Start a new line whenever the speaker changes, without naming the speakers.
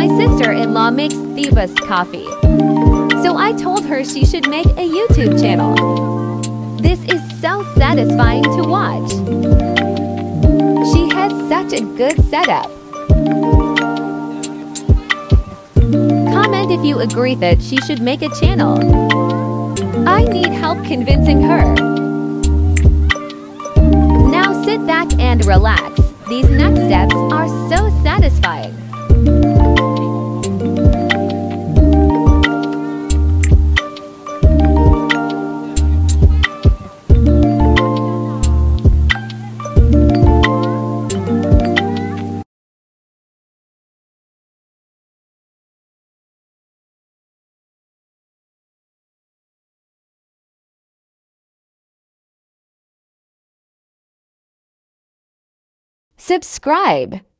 My sister-in-law makes the best coffee. So I told her she should make a YouTube channel. This is so satisfying to watch. She has such a good setup. Comment if you agree that she should make a channel. I need help convincing her. Now sit back and relax. These next steps are so satisfying. Subscribe.